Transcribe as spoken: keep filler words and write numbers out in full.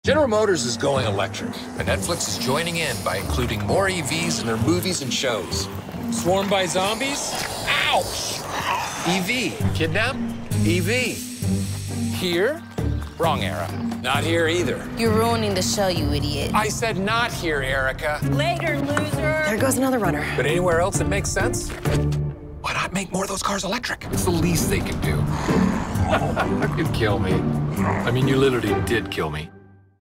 General Motors is going electric, and Netflix is joining in by including more E Vs in their movies and shows. Swarmed by zombies? Ouch! E V. Kidnap? E V. Here? Wrong era. Not here either. You're ruining the show, you idiot. I said not here, Erica. Later, loser. There goes another runner. But anywhere else that makes sense? Why not make more of those cars electric? It's the least they can do. You'd kill me. I mean, you literally did kill me.